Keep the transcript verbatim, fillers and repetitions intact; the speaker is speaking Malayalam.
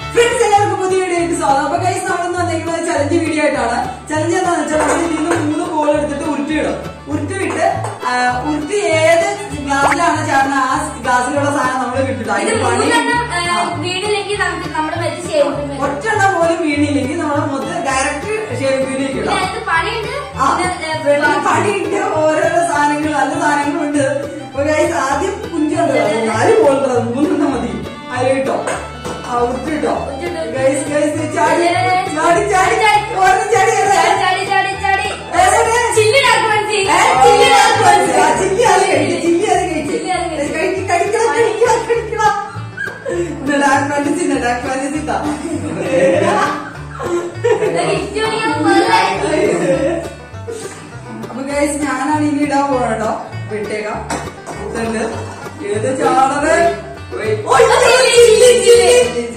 ഫ്രണ്ട്സ് എല്ലാവർക്കും പുതിയ വീഡിയോയ്ക്ക് സ്വാഗതം. അപ്പൊ ഗൈസ് നമ്മളെന്ന് വന്നിരിക്കുന്നത് ചലഞ്ച് വീഡിയോ ആയിട്ടാണ്. ചലഞ്ച് എന്താണെന്ന് വെച്ചാൽ നമ്മൾ ഇതിൽ നിന്ന് മൂന്ന് ബോൾ എടുത്തിട്ട് ഉരുട്ടിയിടും. ഉരുട്ടിവിട്ട് ഉരുട്ടി ഏത് ഗ്ലാസ്സിലാണ് ചേർന്ന ആ ഗ്ലാസ്സിലുള്ള സാധനം നമ്മൾ കിട്ടില്ല. അതിന്റെ പണി ഒറ്റെണ്ണം പോലും വീണില്ലെങ്കിൽ നമ്മളെ മൊത്തം ഡയറക്റ്റ് ഷേപ്പിലേക്ക് ഇടാം. പണിയുണ്ട്, ഓരോരോ സാധനങ്ങൾ നല്ല സാധനങ്ങളുണ്ട്. അപ്പൊ ഗൈസ് ആദ്യം കുഞ്ചുണ്ട്, നാല് ബോളുണ്ടോ മൂന്നെണ്ണം മതി. അതിൽ കിട്ടോ ആ ഉരുട്ടി കിട്ടോ ഗൈസ്. ഗൈസ് ചാടി ചാടി ചാടി ഓരോ ചാടി ചില്ലി അത് കഴിച്ച് ചില്ലി അത് കഴിച്ച് കഴിച്ച് കഴിക്കണം കഴിക്കണം കഴിക്കണം. ഡാർക്ക് ഫാന്റസി ഡാർക്ക് ഫാന്റസി താ. അപ്പൊ ഗൈസ് ഞാനാണ് ഇനി ഇടാൻ പോകണോ. വിട്ടേക്കാം. ഇതുണ്ട് ഏത് ചാടറ്.